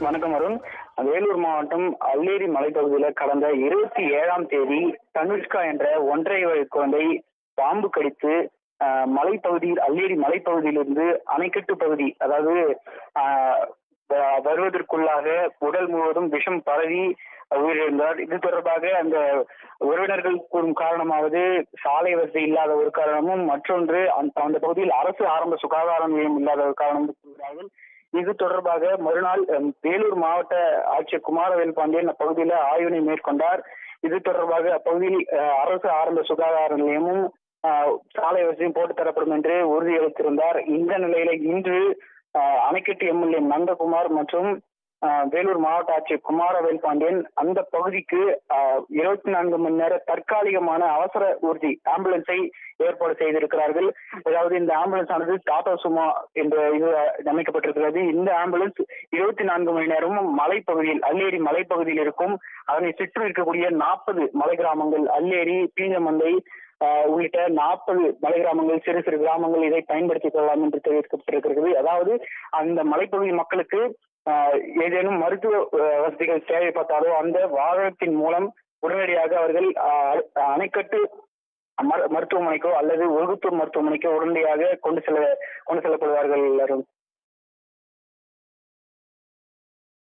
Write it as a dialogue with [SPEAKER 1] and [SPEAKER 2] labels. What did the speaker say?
[SPEAKER 1] வணக்கம் அருண். வேலூர் மாவட்டம் அல்லேரி மலைப்பகுதியில கடந்த 27ஆம் தேதி தனுஷ்கா என்ற ஒன்றரை வயது குழந்தை பாம்பு கடித்து மலைப்பகுதியில் அல்லேரி மலைப்பகுதியிலிருந்து அணைக்கட்டு பகுதி, அதாவது வருவதற்குள்ளாக உடல் முழுவதும் விஷம் பரவி உயிரிழந்தார். இது தொடர்பாக அந்த உறவினர்கள் கூறும் காரணமாவது சாலை வசதி இல்லாத ஒரு காரணமும், மற்றொன்று அந்த பகுதியில் அரசு ஆரம்ப சுகாதார நிலையம் இல்லாத ஒரு காரணமும் கூறுகிறார்கள். இது தொடர்பாக மறுநாள் வேலூர் மாவட்ட ஆட்சியர் குமாரவேல் பாண்டியன் அப்பகுதியில் ஆய்வினை மேற்கொண்டார். இது தொடர்பாக அப்பகுதியில் அரசு ஆரம்ப சுகாதார நிலையமும் சாலை வசதியும் போட்டு தரப்படும் என்று உறுதியளித்திருந்தார். இந்த நிலையில இன்று அணைக்கட்டு எம்எல்ஏ நந்தகுமார் மற்றும் வேலூர் மாவட்ட ஆட்சியர் குமாரவேல் பாண்டியன் அந்த பகுதிக்கு 24 மணி நேர தற்காலிகமான அவசர ஊர்தி ஆம்புலன்ஸை ஏற்பாடு செய்திருக்கிறார்கள். அதாவது இந்த ஆம்புலன்ஸ் ஆனது டாடா சுமோ என்ற இது அமைக்கப்பட்டிருக்கிறது. இந்த ஆம்புலன்ஸ் 24 மணி நேரமும் மலைப்பகுதியில், அல்லேரி மலைப்பகுதியில் இருக்கும். அதனை சுற்றி இருக்கக்கூடிய 40 மலை கிராமங்கள், அல்லேரி, பீஞ்சமந்தை உள்ளிட்ட 40 மலை கிராமங்கள், சிறு சிறு கிராமங்கள் இதை பயன்படுத்திக் கொள்ளலாம் என்று தெரிவிக்கப்பட்டிருக்கிறது. அதாவது அந்த மலைப்பகுதி மக்களுக்கு ஏதேனும் மருத்துவ வசதிகள் தேவைப்பட்டாலோ அந்த வாகனத்தின் மூலம் உடனடியாக அவர்கள் அணைக்கட்டு மருத்துவமனைக்கோ அல்லது ஒழுகுத்தூர் மருத்துவமனைக்கோ உடனடியாக கொண்டு செல்லப்படுவார்கள்.